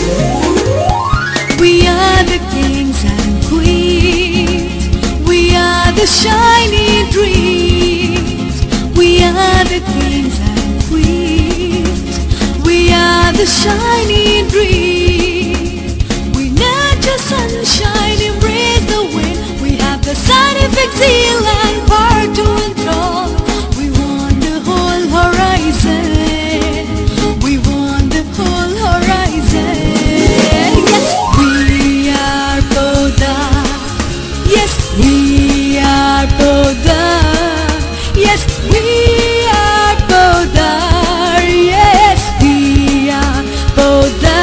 We are the kings and queens. We are the shiny dreams. We are the kings and queens. We are the shiny dreams. We nurture sunshine, embrace the wind. We have the scientific zeal and power to enthrall. We want the whole horizon. We want the whole horizon. Yes, we are Boda. Yes, we are Boda. Yes, we are Boda. Yes, we are Boda.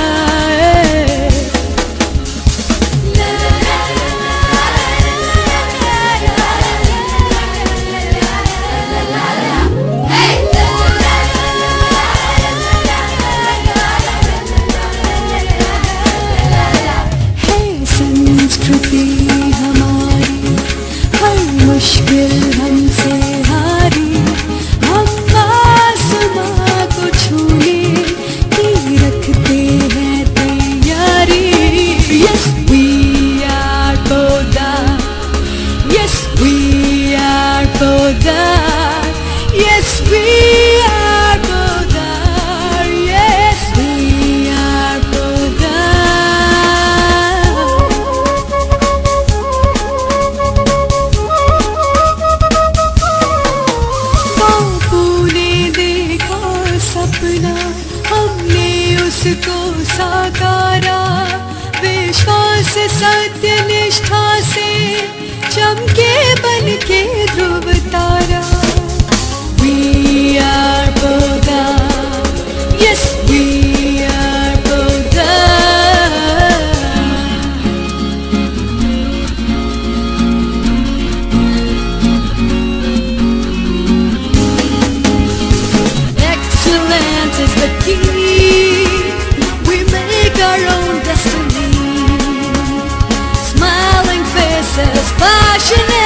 संस्कृति हमारी हर मुश्किल हमसे हारी. हम आसमां को छूने की रखते हैं तैयारी. Yes, we are Boda. Yes, we are Boda. Yes, we are Boda. Yes, we are Boda. सपना हमने उसको साकारा. विश्वास सत्य निष्ठा से चमके बन के ध्रुव तारा. We are Boda. Yes, we are Boda. Excellence is the key. We make our own destiny. Smiling faces, passionate.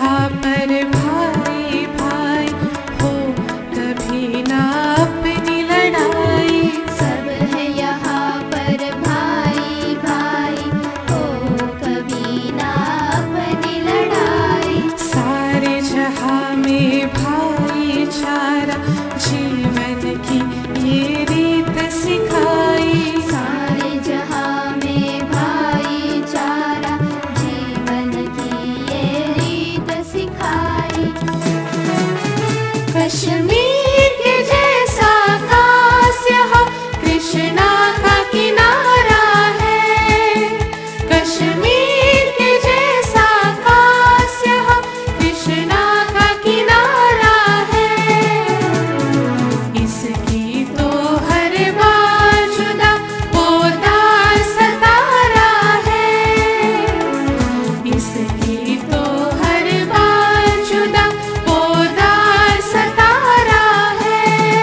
यहाँ पर भाई भाई हो, कभी ना अपनी लड़ाई। सब है यहाँ पर भाई भाई हो, कभी ना अपनी लड़ाई। सारे जहाँ में भाईचारा जीवन की ये रीत सिखाई। सारे जहाँ में भाईचारा जीवन की ये रीत सिखाई। कश्मीर के जैसा कास्य हो, कृष्णा का किनारा है। कश्मीर के जैसा कास्य हो, कृष्णा का किनारा है। इसकी तो हर बार जुदा पोदार सतारा है। इसकी तो हर बार जुदा पोदार सतारा है।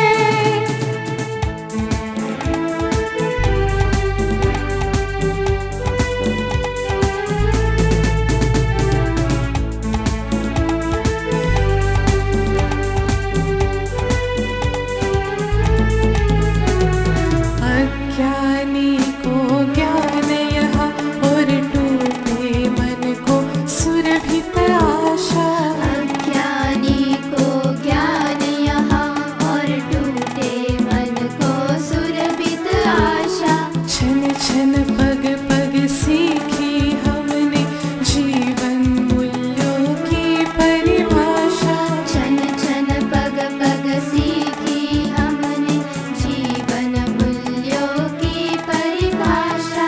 अज्ञानी को ज्ञान यहाँ और टूटे मन को सुरभित आशा। अज्ञानी को ज्ञान यहाँ और टूटे मन को सुरभित आशा। छन छन पग पग सीखी हमने जीवन मूल्यों की परिभाषा। छन छन पग पग सीखी हमने जीवन मूल्यों की परिभाषा।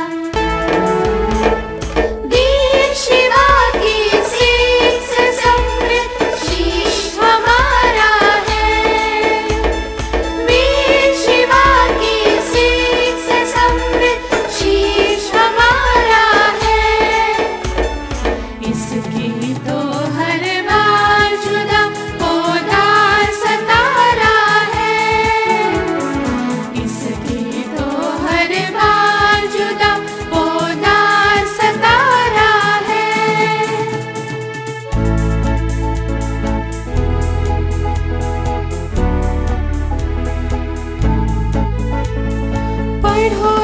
वीर शिवा की सीख से समृद्ध शीश हमारा है। वीर शिवा की सीख से समृद्ध शीश हमारा है। इसकी तो हर बार जुदा पोदार सतारा है। इसकी तो हर बार जुदा पोदार सतारा है। पढ़ो